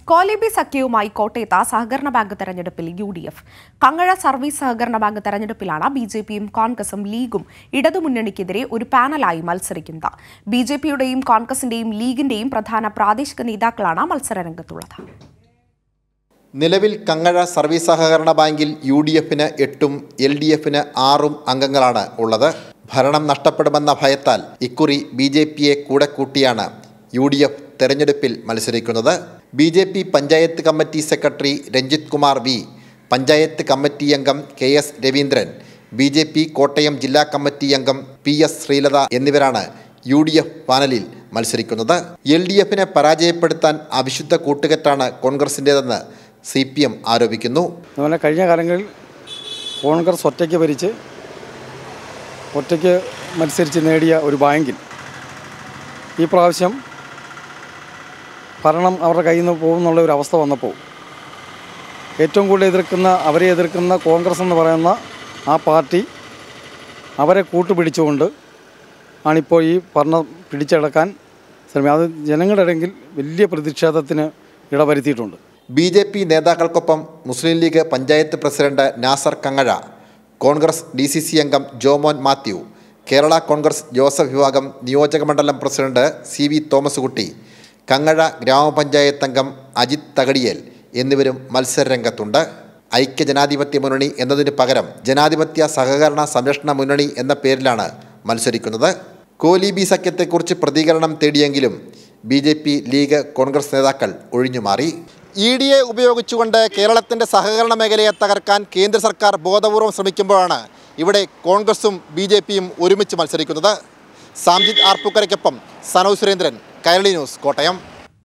കോലിബി സഖ്യവുമായി കോട്ടയത്ത് സഹകരണ ബാങ്ക് തെരഞ്ഞെടുപ്പിൽ UDF. കങ്ങഴ സർവീസ് സഹകരണ ബാങ്ക് തെരഞ്ഞെടുപ്പിലാണ് BJPയും കോൺഗ്രസും ലീഗും ഇടതുമുന്നണിക്കെതിരെ ഒരു പാനലായി മത്സരിക്കുന്നത്. BJPയുടെയും കോൺഗ്രസിന്റെയും ലീഗിന്റെയും പ്രധാന പ്രാദേശിക നേതാക്കളാണ് മത്സരരംഗത്തുള്ളത്. നിലവിൽ കങ്ങഴ സർവീസ് സഹകരണ ബാങ്കിൽ UDFന് 8ഉം LDFന് 6ഉം അംഗങ്ങളാണ് ഉള്ളത്. ഭരണം നഷ്ടപ്പെടുമെന്ന ഭയത്താൽ ഇക്കുറി BJPയെ കൂടെ കൂട്ടിയാണ് UDF തെരഞ്ഞെടുപ്പിൽ മത്സരിക്കുന്നത്. BJP panchayat committee secretary Ranjith Kumar V, panchayat committee അംഗം KS രവീന്ദ്രൻ, BJP കോട്ടയം ജില്ലാ കമ്മിറ്റി അംഗം PS ശ്രീലത എന്നിവരാണ് UDF പാനലിൽ മത്സരിക്കുന്നത്. LDFനെ പരാജയപ്പെടുത്താൻ അവിശുദ്ധ കൂട്ടുകെട്ടാണ് കോൺഗ്രസിൻ്റെതെന്ന് CPM ആരോപിക്കുന്നു. അതുപോലെ കഴിഞ്ഞ കാലങ്ങളിൽ കോൺഗ്രസ് ഒറ്റയ്ക്ക് മത്സരിച്ച് നേടിയ ഒരു ബാങ്കിൽ ഈ പ്രാവശ്യം ഭരണം അവരുടെ കയ്യിൽ നിന്ന് പോകുന്നുള്ള ഒരു അവസ്ഥ വന്നപ്പോൾ ഏറ്റവും കൂടുതൽ അവരെ എതിർക്കുന്ന കോൺഗ്രസ് എന്ന് പറയുന്ന ആ പാർട്ടി അവരെ കൂട്ടുപിടിച്ചുകൊണ്ട് ആണിപ്പോൾ ഈ ഭരണം പിടിച്ചെടുക്കാൻ ശ്രമിക്കുന്നത്. അത് ജനങ്ങളുടെ ഇടയിൽ വലിയ പ്രതിഷേധത്തിന് ഇടവരുത്തിയിട്ടുണ്ട്. BJP നേതാക്കൾക്കൊപ്പം മുസ്ലിം ലീഗ് പഞ്ചായത്ത് പ്രസിഡന്റ് നാസർ കങ്ങഴ, കോൺഗ്രസ് DCC അംഗം ജോമോൻ മാത്യു, കേരള കോൺഗ്രസ് ജോസഫ് വിഭാഗം നിയോജകമണ്ഡലം പ്രസിഡന്റ് CV തോമസ് കുട്ടി, കങ്ങഴ ഗ്രാമപഞ്ചായത്ത് അംഗം അജിത് തകടിയേൽ എന്നിവരും മത്സരരംഗത്തുണ്ട്. ഐക്യജനാധിപത്യ മുന്നണി എന്നതിന് പകരം ജനാധിപത്യ സഹകരണ സംരക്ഷണ മുന്നണി എന്ന പേരിലാണ് മത്സരിക്കുന്നത്. കോലിബി സഖ്യത്തെക്കുറിച്ച് പ്രതികരണം തേടിയെങ്കിലും BJP, ലീഗ്, കോൺഗ്രസ് നേതാക്കൾ ഒഴിഞ്ഞുമാറി. EDയെ ഉപയോഗിച്ചുകൊണ്ട് കേരളത്തിൻ്റെ സഹകരണ മേഖലയെ തകർക്കാൻ കേന്ദ്ര സർക്കാർ ബോധപൂർവം ശ്രമിക്കുമ്പോഴാണ് ഇവിടെ കോൺഗ്രസും BJPയും ഒരുമിച്ച് മത്സരിക്കുന്നത്. സാംജിത് ആർപ്പൂക്കരയ്ക്കൊപ്പം സനോ സുരേന്ദ്രൻ, കൈരളി ന്യൂസ്, കോട്ടയം.